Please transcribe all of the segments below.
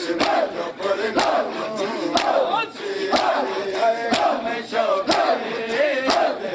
चश्मे जो पुरनम होसी आए गम शबीर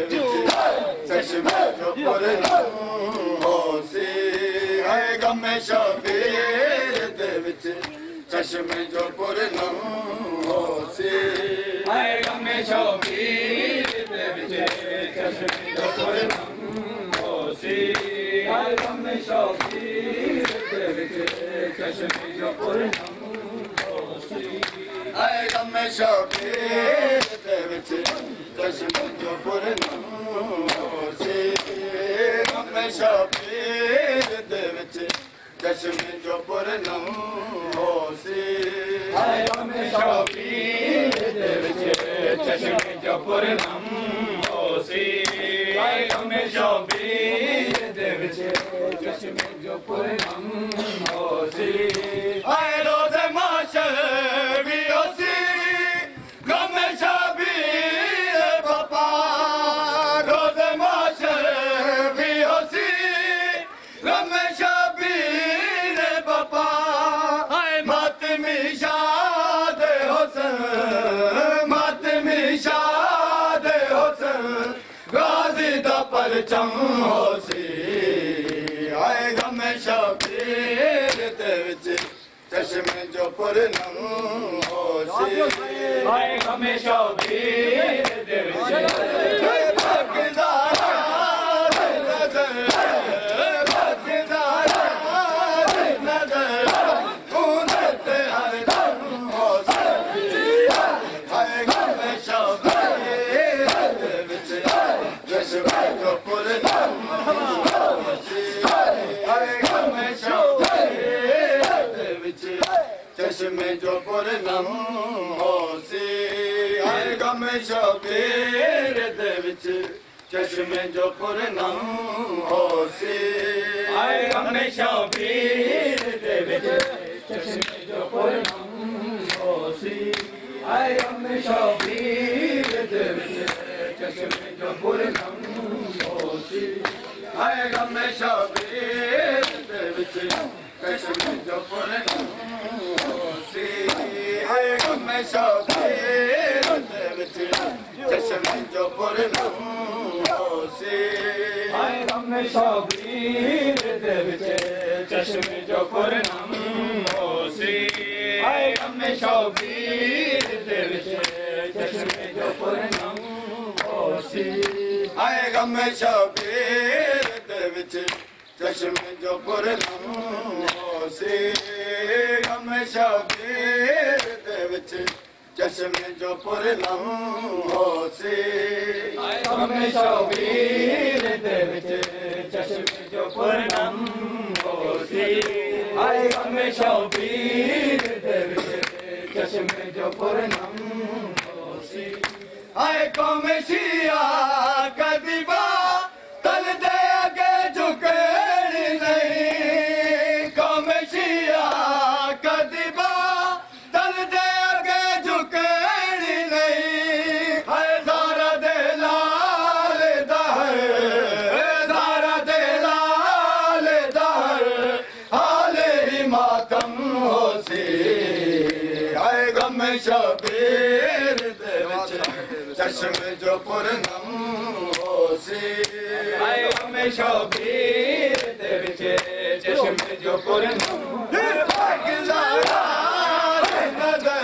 चश्मे जो पुरनम होसी आए गम शबीर दे विच चश्मे जो पुरनम होसी आए गम शबीर दे विच चश्मे जो पुरनम होसी आए गम शबीर दे विच चश्मे जो पुरनम होसी आए गम शबीर दे विच चश्मे जो पुरनम होसी गम शबीर दे विच चश्मे जो पुरनम होसी आए गम शबीर दे विच चश्मे जो पुरनम होसी आए गम शबीर दे विच चश्मे जो पुरनम होसी आए रोज़ माशर भी होसी गम शबीर बाबा रोज़ माशर भी होसी गम शबीर बाबा आए मातमी शाद हुसन मातमी शाद हुसन गाजी दा परचम होसी आए गम शबीर दे विच चश्मे जो पुरनम होसी आए गम शबीर दे विच भगदारा नजर भगदारा नजर उनते हर दम होसी आए गम शबीर दे विच चश्मे जो पुरनम होसी आए गम शबीर दे विच चश्मे जो पुरनम होसी आए गम शबीर दे विच चश्मे जो पुरनम होसी आए गम शबीर दे विच चश्मे जो पुरनम होसी आए गम शबीर दे विच चश्मे जो पुरनम होसी आए गम शबीर दे विच चश्मे जो पुरनम होसी आए गम शबीर दे विच चश्मे जो पुरनम होसी आए गम शबीर दे विच चश्मे जो पुरनम होसी आए गम शबीर दे विच चश्मे जो पुरनम होसी आए गम शबीर दे विच चश्मे जो पुरनम होसी गम शबीर दे विच चश्मे जो पुरनम होसी आए गम शबीर दे विच चश्मे जो पुरनम होसी आए गम शबीर दे विच चश्मे जो पुरनम होसी आए कौम शिया कदीबा तल दे आगे झुकनी नहीं कौम शिया कदीबा तल दे आगे झुकनी नहीं हाय ज़ारा दे लाल दहर ज़ारा दे लाल दहर हाले ही मातम होसी आए गम शबीर दे विच चश्मे जो पुरनम होसी आए गम शबीर दे विच चश्मे जो पुरनम भगदारा नजर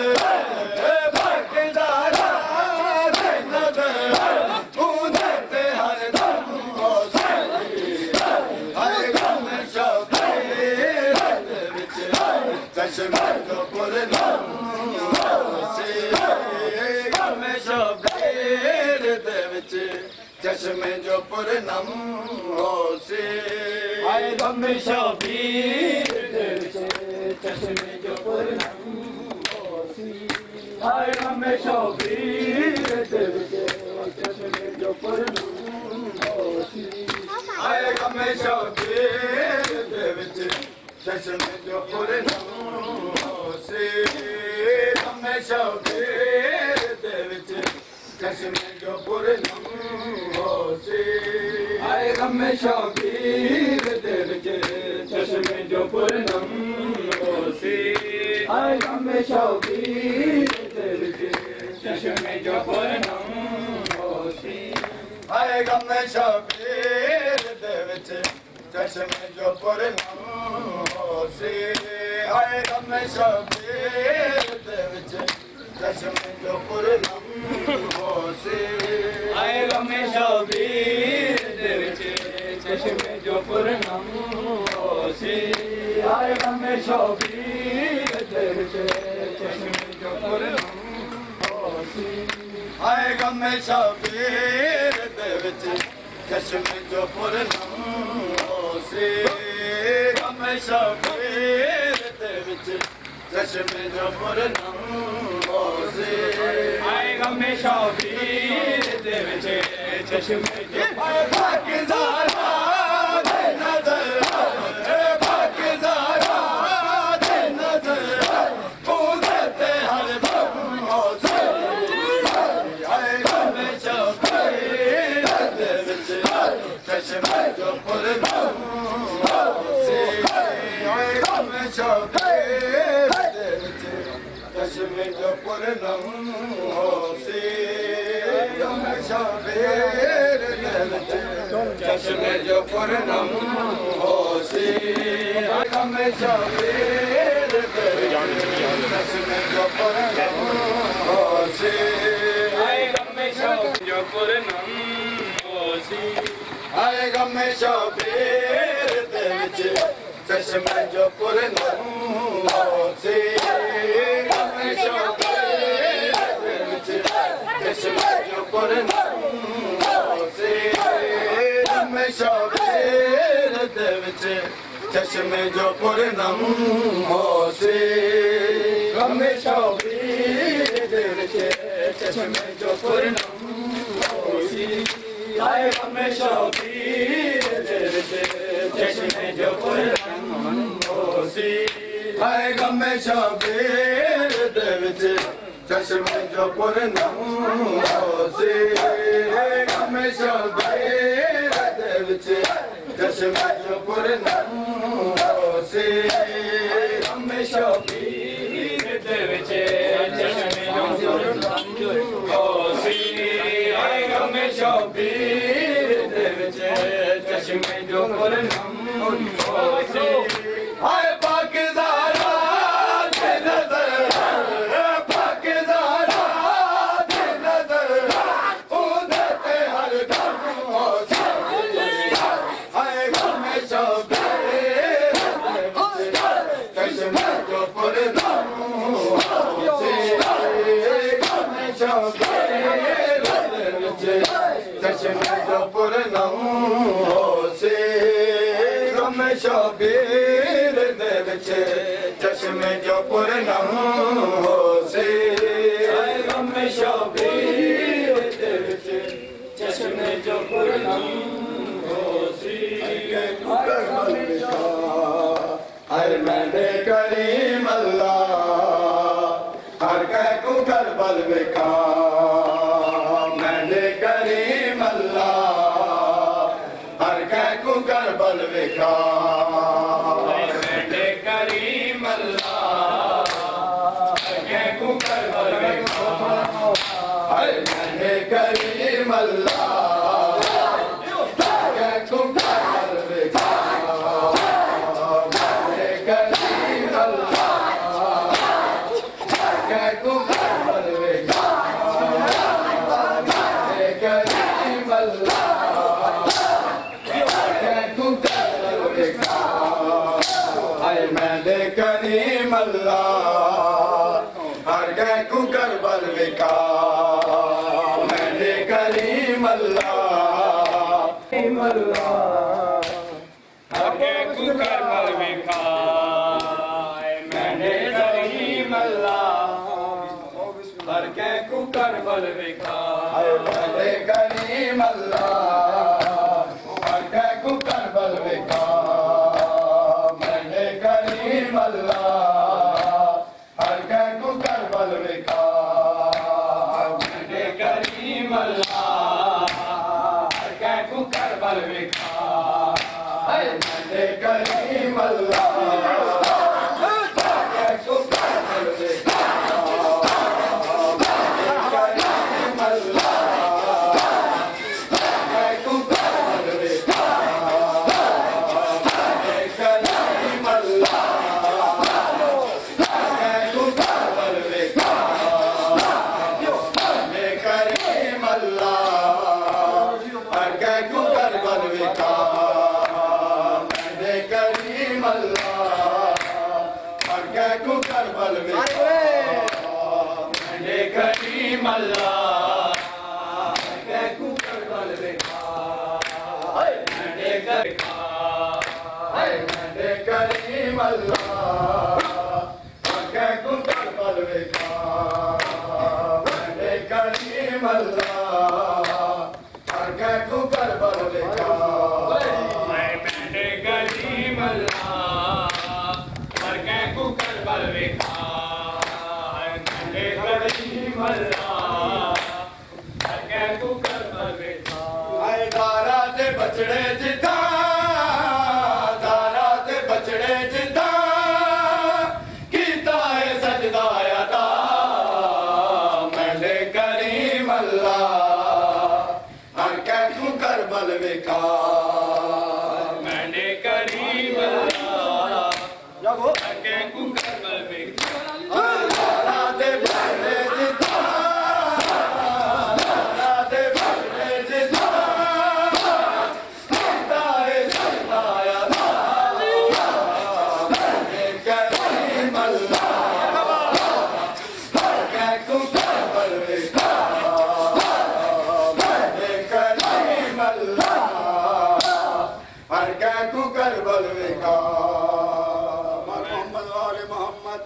भगदारा नजर उनते हर दम होसी आए गम शबीर दे विच चश्मे जो पुरनम होसी गम शबीर दे विच चश्मे जो पुरनम होसी आए गम शबीर दे विच चश्मे जो पुरनम होसी आए गम शबीर दे विच चश्मे जो पुरनम होसी आए गम शबीर दे विच चश्मे जो पुरनम होसी गम शबीर दे विच चश्मे जो पुरनम होसी आए गम शबीर दे विच चश्मे जो पुरनम होसी आए गम शबीर दे विच चश्मे जो पूरनम होसी आए गम शबीर दे विच चश्मे जो पूरनम होसी आए गम शबीर दे विच चश्मे जो पूरनम होसी आए गम शबीर दे विच चश्मे जो पूरनम होसी आए गम शबीर दे विच चश्मे जो पूरनम होसी आए गम शबीर दे विच चश्मे जो पूरनम होसी गम शबीर दे विच चश्मे जो पूरनम होसी आए गम शबीर दे विच चश्मे जो पाकिज़ारा दे नज़र पाकिज़ारा दे नज़र पूरते हर दम होसी आए गम शबीर दे विच चश्मे जो पूरनम होसी आए गम शबीर दे विच चश्मे जो पूरनम होसी गम शबीर दे विच चश्मे जो पूरनम होसी गम शबीर दे विच चश्मे जो पूरनम होसी आए गम शबीर जो पूरनम होसी आए गम शबीर दे विच चश्मे जो पूरनम होसी गम शबीर दे विच चश्मे जो पूरनम होसी गम शबीर दे विच चश्मे जो पूरनम होसी गम शबीर दे विच चश्मे जो पूरनम होसी आए गम शबीर दे विच चश्मे जो पूरनम होसी आए गम शबीर दे विच चश्मे जो पूरनम होसी गम शबीर दे विच चश्मे जो पूरनम होसी गम शबीर दे विच चश्मे जो पूरनम होसी आए गम शबीर दे विच चश्मे जो पूरनम होसी आए पाकिज़ारा दे नज़र पाकिज़ारा दे नज़र पूरते हर दम होसी आए गम शबीर दे विच चश्मे जो पूरनम होसी गम शबीर दे विच चश्मे जो पूरनम होसी गम शबीर दे विच चश्मे जो पूरनम होसी गम शबीर दे विच चश्मे जो पूरनम होसी हर मैंने करीम अल्लाह हर कह को करबल विखा मैंने करीम अल्लाह हर कह को करबल विखा मैंने करीम अल्लाह हर कह को करबल विखा मैंने करीम अल्लाह हर कह को करबल विखा मैंने करीम अल्लाह हर कह को करबल विखा मैंने करीम अल्लाह मैंने करीम अल्लाह हर गए को करबल विखा मैंने करीम अल्लाह हर गए को करबल विखा मैंने करीम अल्लाह हर गए को करबल विखा मैंने करीम अल्लाह हर गए को करबल विखा अल्लाह हर कह को करबल विखा मैंने करीम अल्लाह हर कह को करबल विखा मैंने करीम अल्लाह हर कह को करबल करबल वेखा मैंने करीम अल्लाह कैकू करबल वेखा मैंने करीम अल्लाह कैकू करबल वेखा मैंने करीम अल्लाह कैकू करबल वेखा मैंने करीम अल्लाह कैकू करबल वेखा मैंने करीम अल्लाह कैकू करबल वेखा आए दारा ते बचड़े जिदा दारा ते बचड़े जिदा कीता है सजदा अदा मैंने करीम अल्लाह कैकू करबल वेखा मैंने करीम अल्लाह कैकू करबल वेखा दारा ते बचड़े जिदा दारा ते बचड़े जिदा कीता है सजदा अदा मैंने करीम अल्लाह कैकू करबल वेखा मैंने करीम अल्लाह कैकू करबल वेखा मोहम्मद वाले मोहम्मद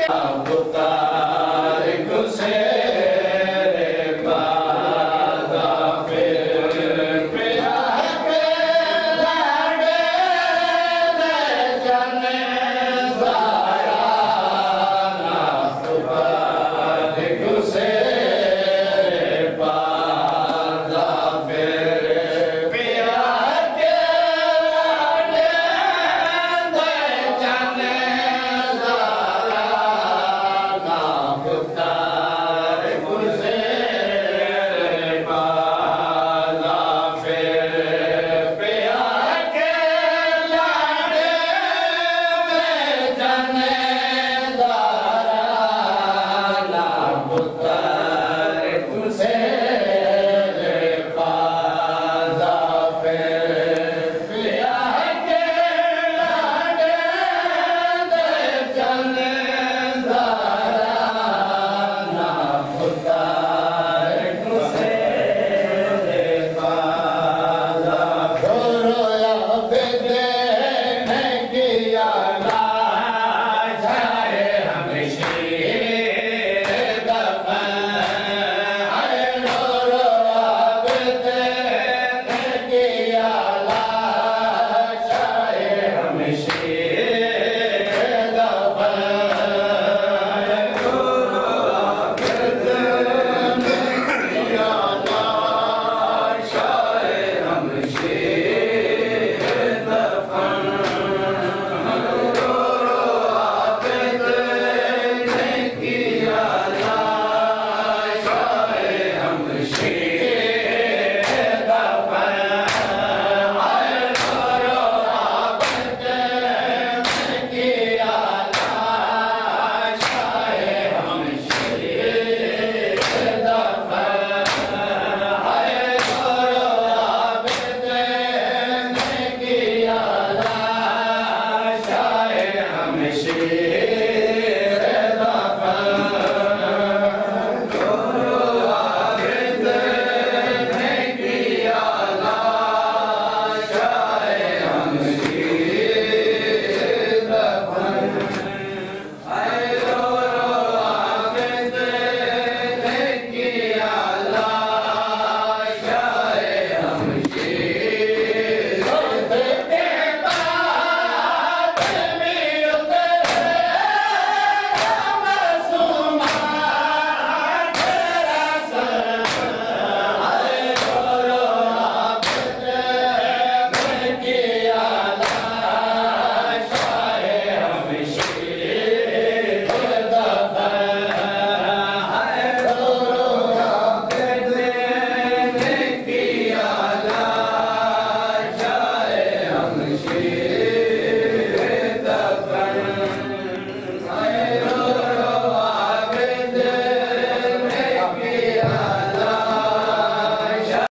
होता